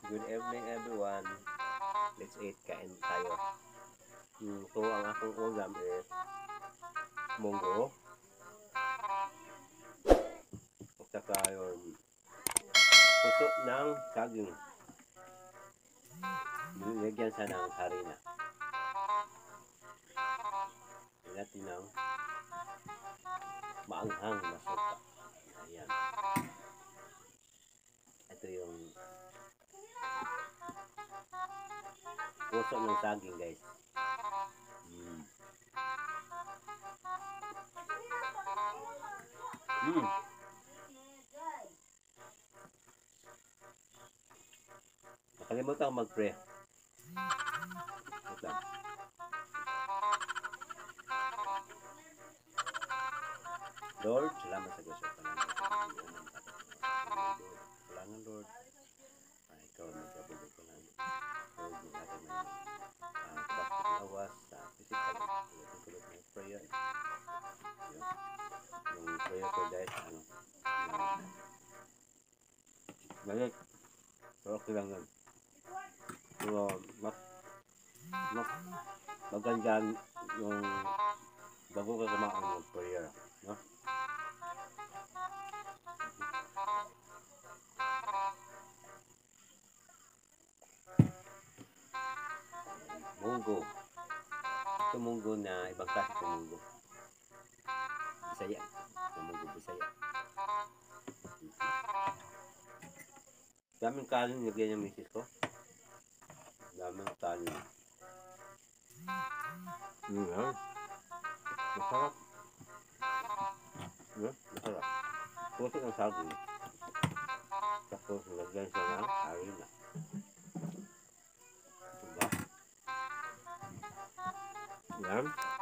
Good evening everyone. Let's eat, kain tayo. Ito ang aking ulam is munggo. At saka yung puso ng saging. Nilagyan siya ng harina. Natin ng maanghang na suka. Ayan. Ito yung puso ng saging, guys. Nakalimutan ko mag-pray. Ito. Lord, salamat sa Diyos. Kailangan, Lord. Ikaw magkabulog ko lang. Lord, yung ating kabastos na awas sa physical. Yung kulot ng prayer. Yung prayer ko, guys, balik. So, okay lang yun. Pero, maganda yung bago ka kumain ng prayer. No? Munggo. Ito munggo na ibang klase ng munggo. Bisaya. Ito munggo Bisaya. Daming kanin nilagyan ng misis ko. Daming kanin. Masarap. Masarap. Puso ng saging. Tapos nilagyan siya ng harina. Diba? Yan.